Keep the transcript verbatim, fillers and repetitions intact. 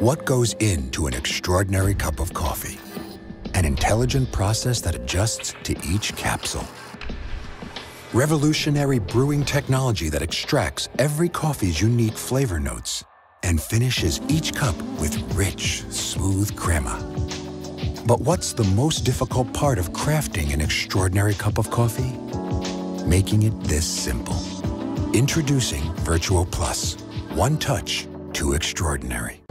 What goes into an extraordinary cup of coffee? An intelligent process that adjusts to each capsule. Revolutionary brewing technology that extracts every coffee's unique flavor notes and finishes each cup with rich, smooth crema. But what's the most difficult part of crafting an extraordinary cup of coffee? Making it this simple. Introducing Virtuo Plus. One touch to extraordinary.